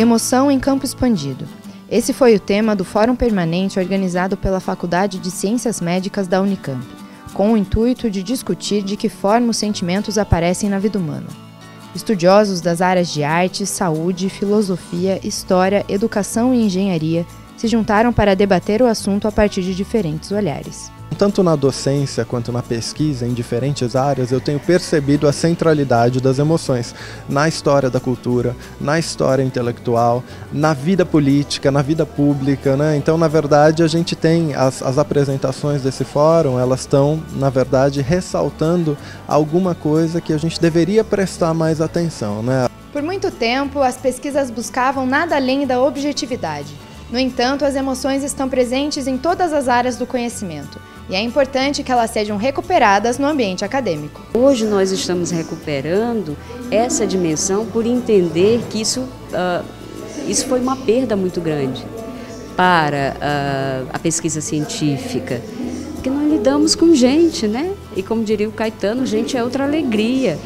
Emoção em campo expandido. Esse foi o tema do Fórum Permanente organizado pela Faculdade de Ciências Médicas da Unicamp, com o intuito de discutir de que forma os sentimentos aparecem na vida humana. Estudiosos das áreas de arte, saúde, filosofia, história, educação e engenharia se juntaram para debater o assunto a partir de diferentes olhares. Tanto na docência quanto na pesquisa em diferentes áreas, eu tenho percebido a centralidade das emoções na história da cultura, na história intelectual, na vida política, na vida pública, né? Então, na verdade, a gente tem as apresentações desse fórum, elas estão, na verdade, ressaltando alguma coisa que a gente deveria prestar mais atenção, né? Por muito tempo, as pesquisas buscavam nada além da objetividade. No entanto, as emoções estão presentes em todas as áreas do conhecimento. E é importante que elas sejam recuperadas no ambiente acadêmico. Hoje nós estamos recuperando essa dimensão por entender que isso foi uma perda muito grande para a pesquisa científica, porque nós lidamos com gente, né? E como diria o Caetano, gente é outra alegria.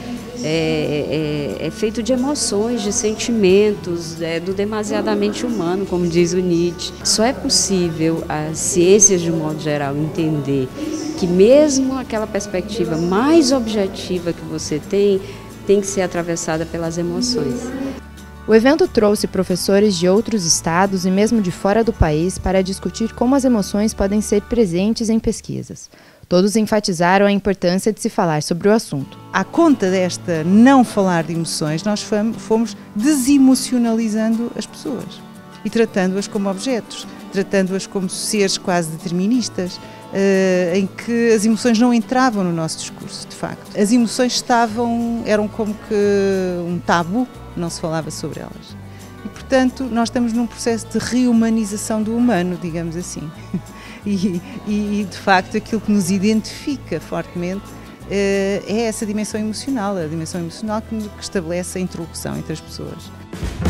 É feito de emoções, de sentimentos, do demasiadamente humano, como diz o Nietzsche. Só é possível as ciências, de um modo geral, entender que mesmo aquela perspectiva mais objetiva que você tem que ser atravessada pelas emoções. O evento trouxe professores de outros estados e mesmo de fora do país para discutir como as emoções podem ser presentes em pesquisas. Todos enfatizaram a importância de se falar sobre o assunto. À conta desta não falar de emoções, nós fomos desemocionalizando as pessoas e tratando-as como objetos, tratando-as como seres quase deterministas, em que as emoções não entravam no nosso discurso, de facto. As emoções eram como que um tabu, não se falava sobre elas. E, portanto, nós estamos num processo de reumanização do humano, digamos assim. E, de facto, aquilo que nos identifica fortemente é essa dimensão emocional, a dimensão emocional que estabelece a interlocução entre as pessoas.